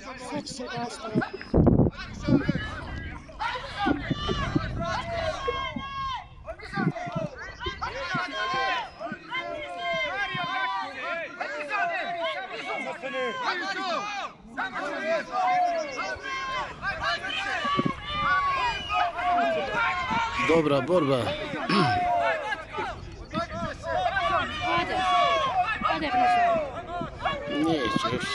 Sad će se glasiti. Dobra borba. Ode Brizan. Neće još.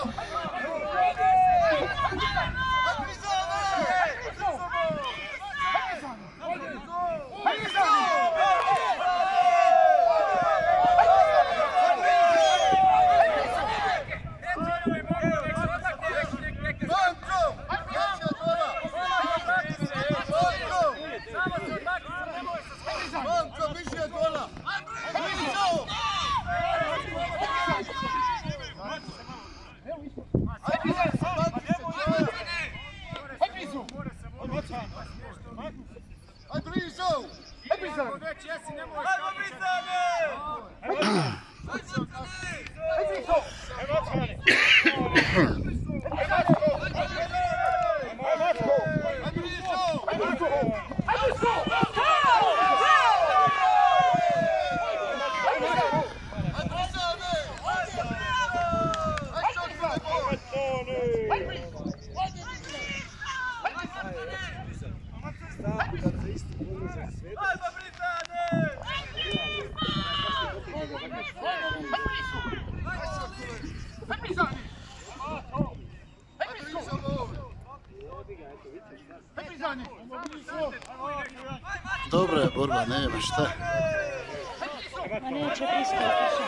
Dobra je borba, nema šta. Ma neće priskati.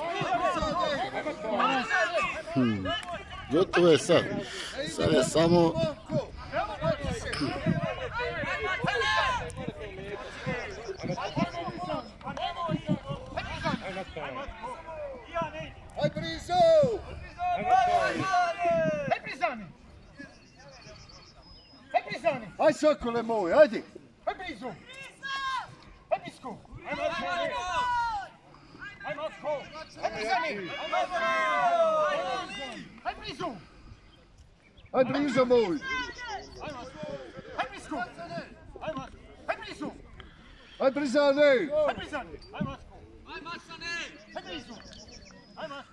Gotovo je sad. Sad je samo... Aj Brizo! Aj Brizani! Aj Brizani! Aj sokole moj, ajde! Aj Brizo! Aj Brisko! Aj Macan! Aj Matko! Aj Brizani! Aj Brizo! Aj Brizo moj! Aj Brisko! Aj Brizo! Aj Brizani! Aj Brizani! Aj Matko! Aj Macane! Aj Brizo! Aj Matko!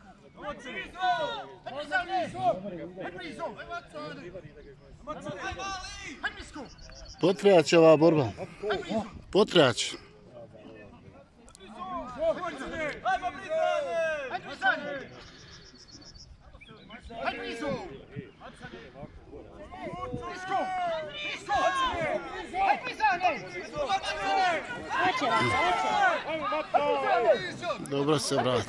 Potrać ova borba. Potrać. Dobro se vrati.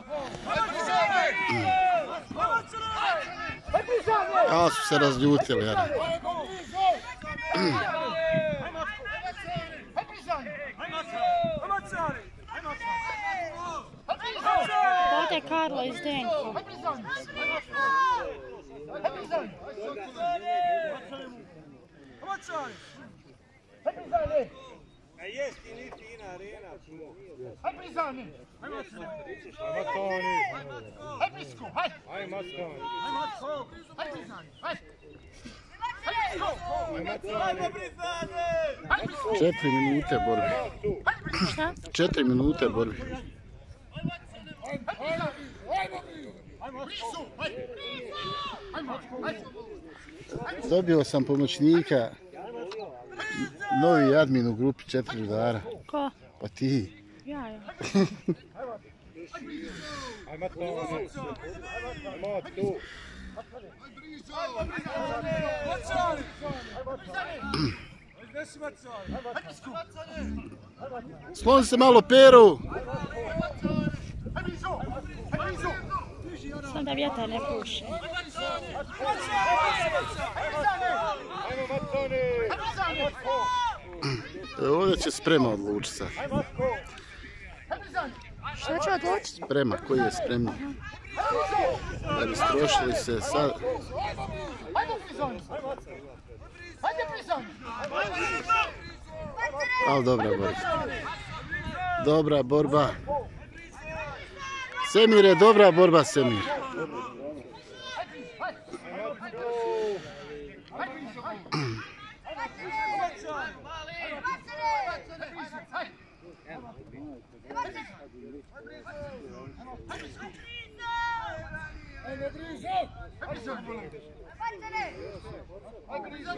Ja su se razljutili. Ode Karlo iz Denko. Jest i ni fina arena. Aj Brizani! Aj Macane! Aj Brisko! Aj Macane! Aj Matko! Aj Brizani! Aj! Aj Brizani! 4 minute borbe. Šta? 4 minute borbe. Dobio sam pomoćnika. Novi admin u grupi 4 rudara. Ko? Pa ti. Ja. Ajmo tu. Skloni se malo Peru. Samo da vjetar ne puše. Ovdje će sprema odlučiti sad. Što će odlučiti? Sprema, koji je spremni. Da bi strošili se sad. Ali dobra borba. Dobra borba. Semir je dobra borba, Semir. Ajde, Brizan! Ajde, Brizan!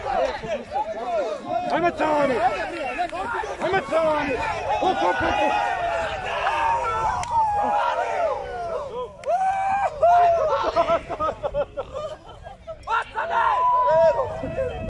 Macan! Macan!